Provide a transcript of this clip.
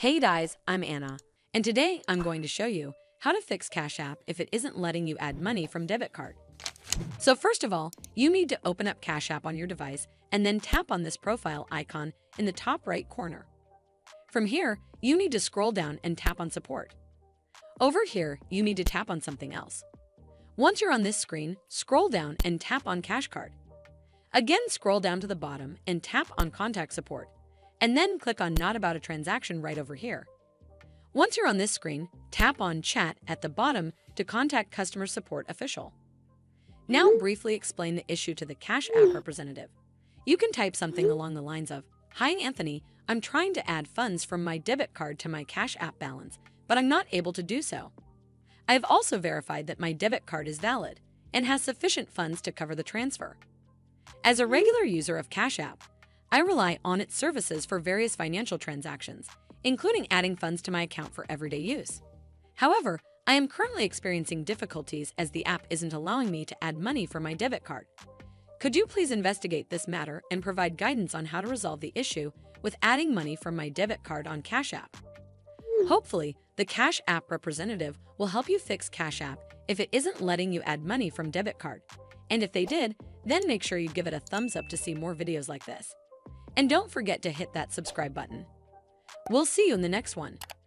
Hey guys, I'm Anna, and today I'm going to show you how to fix Cash App if it isn't letting you add money from debit card. So first of all, you need to open up Cash App on your device and then tap on this profile icon in the top right corner. From here, you need to scroll down and tap on Support. Over here, you need to tap on something else. Once you're on this screen, scroll down and tap on Cash Card. Again, scroll down to the bottom and tap on Contact Support, and then click on Not About a Transaction right over here. Once you're on this screen, tap on Chat at the bottom to contact Customer Support Official. Now briefly explain the issue to the Cash App representative. You can type something along the lines of, "Hi Anthony, I'm trying to add funds from my debit card to my Cash App balance, but I'm not able to do so. I have also verified that my debit card is valid and has sufficient funds to cover the transfer. As a regular user of Cash App, I rely on its services for various financial transactions, including adding funds to my account for everyday use. However, I am currently experiencing difficulties as the app isn't allowing me to add money from my debit card. Could you please investigate this matter and provide guidance on how to resolve the issue with adding money from my debit card on Cash App?" Hopefully, the Cash App representative will help you fix Cash App if it isn't letting you add money from debit card. And if they did, then make sure you give it a thumbs up to see more videos like this. And don't forget to hit that subscribe button. We'll see you in the next one.